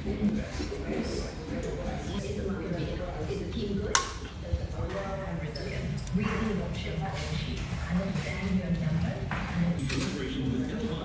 Is the market big enough? Is the team good? Does the follow-up and resilient? Read the emotion sheet. Understand your numbers.